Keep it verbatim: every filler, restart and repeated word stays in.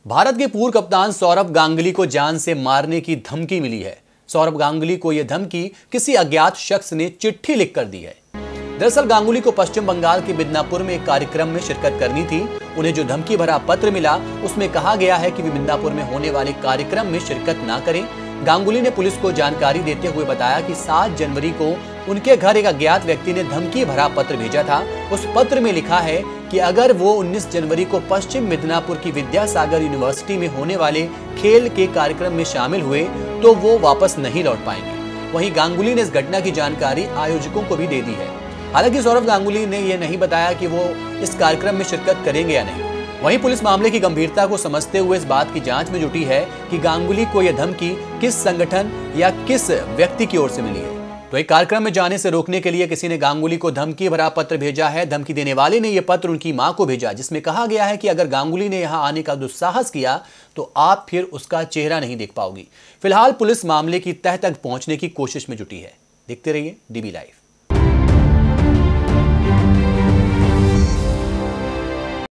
भारत के पूर्व कप्तान सौरव गांगुली को जान से मारने की धमकी मिली है। सौरव गांगुली को यह धमकी किसी अज्ञात शख्स ने चिट्ठी लिखकर दी है। दरअसल गांगुली को पश्चिम बंगाल के मिदनापुर में एक कार्यक्रम में शिरकत करनी थी। उन्हें जो धमकी भरा पत्र मिला उसमें कहा गया है कि वे मिदनापुर में होने वाले कार्यक्रम में शिरकत ना करें। गांगुली ने पुलिस को जानकारी देते हुए बताया कि सात जनवरी को उनके घर एक अज्ञात व्यक्ति ने धमकी भरा पत्र भेजा था। उस पत्र में लिखा है कि अगर वो उन्नीस जनवरी को पश्चिम मिदनापुर की विद्यासागर यूनिवर्सिटी में होने वाले खेल के कार्यक्रम में शामिल हुए तो वो वापस नहीं लौट पाएंगे। वहीं गांगुली ने इस घटना की जानकारी आयोजकों को भी दे दी है। हालांकि सौरव गांगुली ने यह नहीं बताया कि वो इस कार्यक्रम में शिरकत करेंगे या नहीं। वहीं पुलिस मामले की गंभीरता को समझते हुए इस बात की जांच में जुटी है कि गांगुली को यह धमकी किस संगठन या किस व्यक्ति की ओर से मिली है। तो एक कार्यक्रम में जाने से रोकने के लिए किसी ने गांगुली को धमकी भरा पत्र भेजा है। धमकी देने वाले ने यह पत्र उनकी मां को भेजा, जिसमें कहा गया है कि अगर गांगुली ने यहां आने का दुस्साहस किया तो आप फिर उसका चेहरा नहीं देख पाओगी। फिलहाल पुलिस मामले की तह तक पहुंचने की कोशिश में जुटी है। देखते रहिए डीबी लाइव।